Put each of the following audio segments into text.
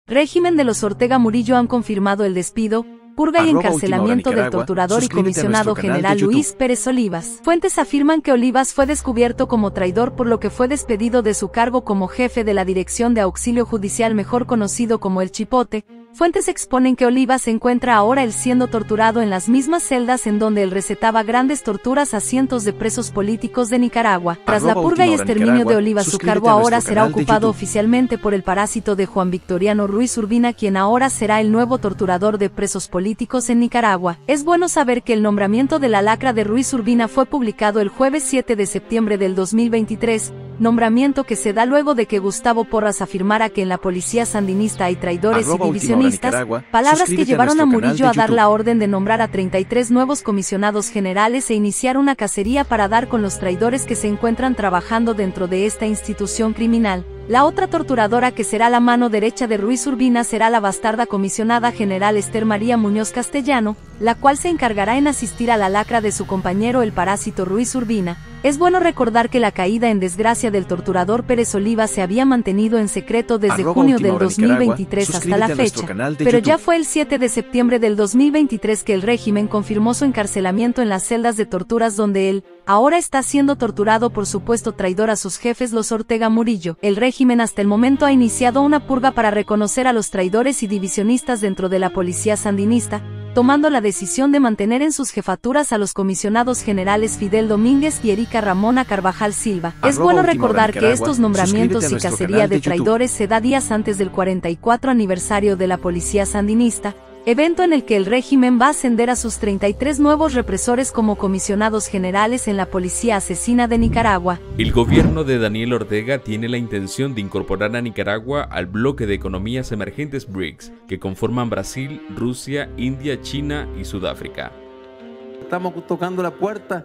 Régimen de los Ortega Murillo han confirmado el despido, purga y encarcelamiento del torturador y comisionado general Luis Pérez Olivas. Fuentes afirman que Olivas fue descubierto como traidor, por lo que fue despedido de su cargo como jefe de la Dirección de Auxilio Judicial, mejor conocido como el Chipote. Fuentes exponen que Olivas se encuentra ahora siendo torturado en las mismas celdas en donde él recetaba grandes torturas a cientos de presos políticos de Nicaragua. Tras la purga y exterminio de Olivas, su cargo ahora será ocupado oficialmente por el parásito de Juan Victoriano Ruiz Urbina, quien ahora será el nuevo torturador de presos políticos en Nicaragua. Es bueno saber que el nombramiento de la lacra de Ruiz Urbina fue publicado el jueves 7 de septiembre del 2023, nombramiento que se da luego de que Gustavo Porras afirmara que en la policía sandinista hay traidores y divisionistas, palabras que llevaron a Murillo a dar la orden de nombrar a 33 nuevos comisionados generales e iniciar una cacería para dar con los traidores que se encuentran trabajando dentro de esta institución criminal. La otra torturadora que será la mano derecha de Ruiz Urbina será la bastarda comisionada general Esther María Muñoz Castellano, la cual se encargará en asistir a la lacra de su compañero el parásito Ruiz Urbina. Es bueno recordar que la caída en desgracia del torturador Pérez Olivas se había mantenido en secreto desde junio del 2023 hasta la fecha, pero ya fue el 7 de septiembre del 2023 que el régimen confirmó su encarcelamiento en las celdas de torturas donde él ahora está siendo torturado por supuesto traidor a sus jefes los Ortega Murillo. El régimen hasta el momento ha iniciado una purga para reconocer a los traidores y divisionistas dentro de la policía sandinista, tomando la decisión de mantener en sus jefaturas a los comisionados generales Fidel Domínguez y Erika Ramona Carvajal Silva. Es bueno recordar que estos nombramientos y cacería de traidores se da días antes del 44 aniversario de la policía sandinista, evento en el que el régimen va a ascender a sus 33 nuevos represores como comisionados generales en la policía asesina de Nicaragua. El gobierno de Daniel Ortega tiene la intención de incorporar a Nicaragua al bloque de economías emergentes BRICS, que conforman Brasil, Rusia, India, China y Sudáfrica. Estamos tocando la puerta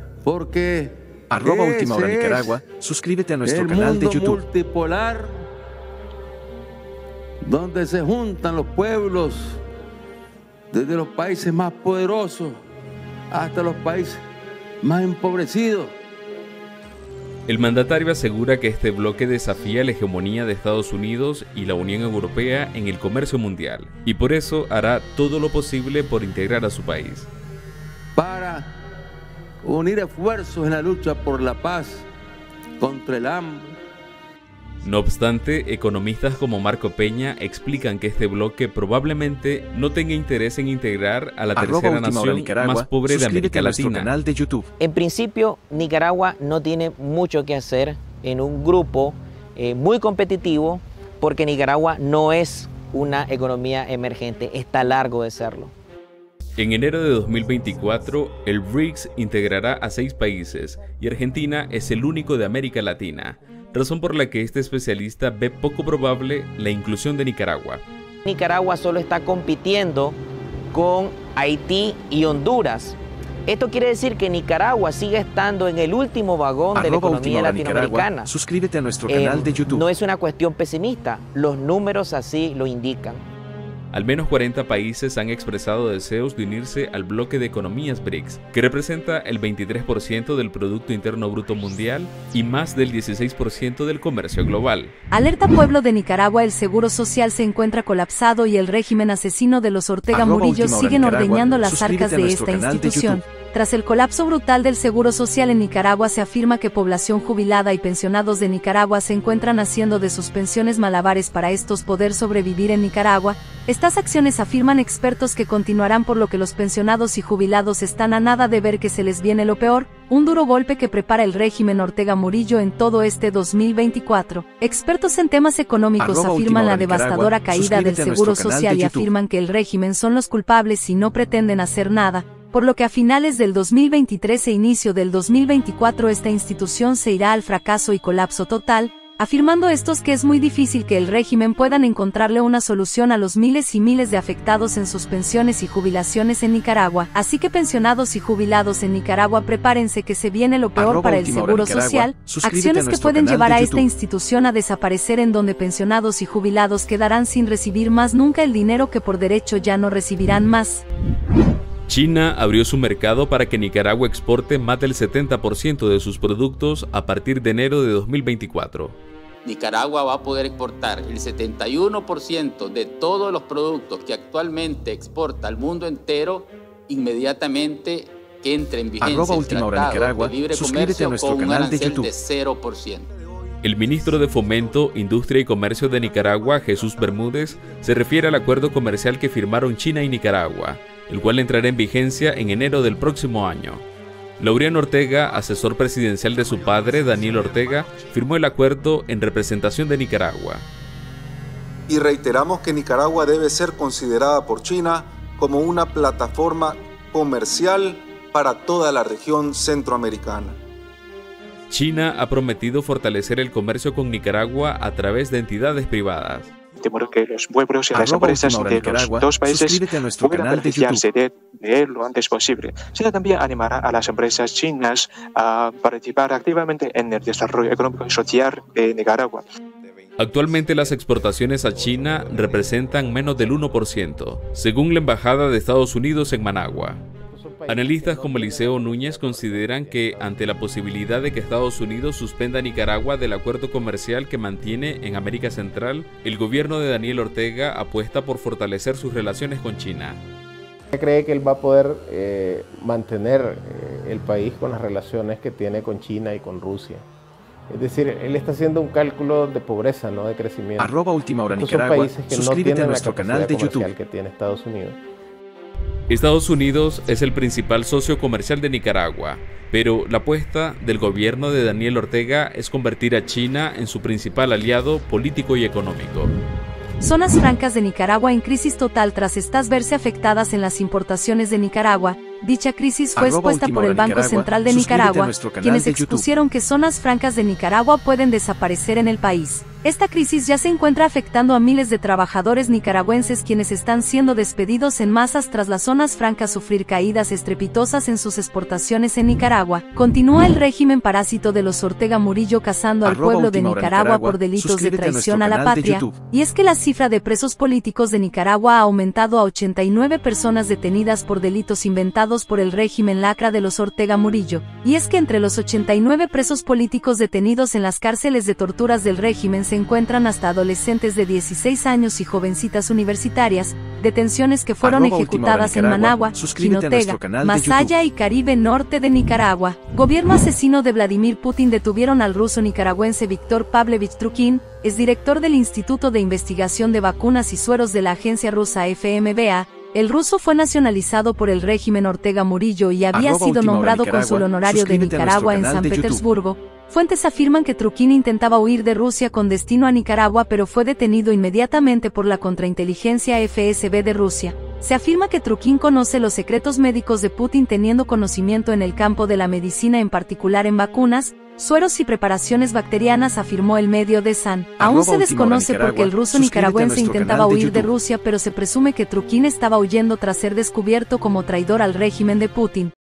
porque @Última Hora Nicaragua, suscríbete a nuestro canal de YouTube. Multipolar, donde se juntan los pueblos desde los países más poderosos hasta los países más empobrecidos. El mandatario asegura que este bloque desafía la hegemonía de Estados Unidos y la Unión Europea en el comercio mundial, y por eso hará todo lo posible por integrar a su país. Para unir esfuerzos en la lucha por la paz, contra el hambre. No obstante, economistas como Marco Peña explican que este bloque probablemente no tenga interés en integrar a la tercera nación más pobre de América Latina. Canal de YouTube. En principio, Nicaragua no tiene mucho que hacer en un grupo muy competitivo, porque Nicaragua no es una economía emergente, está largo de serlo. En enero de 2024, el BRICS integrará a 6 países y Argentina es el único de América Latina, razón por la que este especialista ve poco probable la inclusión de Nicaragua. Nicaragua solo está compitiendo con Haití y Honduras. Esto quiere decir que Nicaragua sigue estando en el último vagón de la economía latinoamericana. Suscríbete a nuestro canal de YouTube. No es una cuestión pesimista, los números así lo indican. Al menos 40 países han expresado deseos de unirse al bloque de economías BRICS, que representa el 23% del Producto Interno Bruto Mundial y más del 16% del comercio global. Alerta pueblo de Nicaragua, el seguro social se encuentra colapsado y el régimen asesino de los Ortega Murillo siguen ordeñando las arcas de esta institución. Tras el colapso brutal del seguro social en Nicaragua, se afirma que población jubilada y pensionados de Nicaragua se encuentran haciendo de sus pensiones malabares para estos poder sobrevivir en Nicaragua. Estas acciones, afirman expertos, que continuarán, por lo que los pensionados y jubilados están a nada de ver que se les viene lo peor, un duro golpe que prepara el régimen Ortega Murillo en todo este 2024. Expertos en temas económicos afirman la devastadora caída del seguro social y afirman que el régimen son los culpables y no pretenden hacer nada, por lo que a finales del 2023 e inicio del 2024 esta institución se irá al fracaso y colapso total, afirmando estos que es muy difícil que el régimen puedan encontrarle una solución a los miles y miles de afectados en sus pensiones y jubilaciones en Nicaragua. Así que pensionados y jubilados en Nicaragua, prepárense que se viene lo peor para el seguro social, acciones que pueden llevar a esta institución a desaparecer, en donde pensionados y jubilados quedarán sin recibir más nunca el dinero que por derecho ya no recibirán más. China abrió su mercado para que Nicaragua exporte más del 70% de sus productos a partir de enero de 2024. Nicaragua va a poder exportar el 71% de todos los productos que actualmente exporta al mundo entero inmediatamente que entre en vigencia el Tratado de Libre Comercio con un arancel de 0%. El ministro de Fomento, Industria y Comercio de Nicaragua, Jesús Bermúdez, se refiere al acuerdo comercial que firmaron China y Nicaragua, el cual entrará en vigencia en enero del próximo año. Laureano Ortega, asesor presidencial de su padre, Daniel Ortega, firmó el acuerdo en representación de Nicaragua. Y reiteramos que Nicaragua debe ser considerada por China como una plataforma comercial para toda la región centroamericana. China ha prometido fortalecer el comercio con Nicaragua a través de entidades privadas. Temor que los pueblos y las empresas de los dos países puedan beneficiarse de él lo antes posible. China también animará a las empresas chinas a participar activamente en el desarrollo económico y social de Nicaragua. Actualmente las exportaciones a China representan menos del 1%, según la Embajada de Estados Unidos en Managua. Analistas como Eliseo Núñez consideran que, ante la posibilidad de que Estados Unidos suspenda a Nicaragua del acuerdo comercial que mantiene en América Central, el gobierno de Daniel Ortega apuesta por fortalecer sus relaciones con China. ¿Cree que él va a poder mantener el país con las relaciones que tiene con China y con Rusia? Es decir, él está haciendo un cálculo de pobreza, no de crecimiento. @Última Hora Estos Nicaragua. son países que Suscríbete no tienen a nuestro la canal de comercial YouTube que tiene Estados Unidos. Estados Unidos es el principal socio comercial de Nicaragua, pero la apuesta del gobierno de Daniel Ortega es convertir a China en su principal aliado político y económico. Zonas francas de Nicaragua en crisis total tras estas verse afectadas en las importaciones de Nicaragua. Dicha crisis fue expuesta por el Banco Central de Nicaragua, quienes expusieron que zonas francas de Nicaragua pueden desaparecer en el país. Esta crisis ya se encuentra afectando a miles de trabajadores nicaragüenses quienes están siendo despedidos en masas tras las zonas francas sufrir caídas estrepitosas en sus exportaciones en Nicaragua. Continúa el régimen parásito de los Ortega Murillo cazando al pueblo de Nicaragua por delitos de traición a la patria, y es que la cifra de presos políticos de Nicaragua ha aumentado a 89 personas detenidas por delitos inventados por el régimen lacra de los Ortega Murillo, y es que entre los 89 presos políticos detenidos en las cárceles de torturas del régimen se encuentran hasta adolescentes de 16 años y jovencitas universitarias, detenciones que fueron ejecutadas en Managua, Jinotega, Masaya y Caribe Norte de Nicaragua. Gobierno asesino de Vladimir Putin detuvieron al ruso nicaragüense Viktor Pavlovich Trukin, es director del Instituto de Investigación de Vacunas y Sueros de la agencia rusa FMVA. El ruso fue nacionalizado por el régimen Ortega Murillo y había sido nombrado cónsul honorario de Nicaragua en San Petersburgo. Fuentes afirman que Trukin intentaba huir de Rusia con destino a Nicaragua pero fue detenido inmediatamente por la contrainteligencia FSB de Rusia. Se afirma que Trukin conoce los secretos médicos de Putin teniendo conocimiento en el campo de la medicina, en particular en vacunas, sueros y preparaciones bacterianas, afirmó el medio The Sun. Aún se desconoce por qué el ruso nicaragüense intentaba huir de Rusia, pero se presume que Trukin estaba huyendo tras ser descubierto como traidor al régimen de Putin.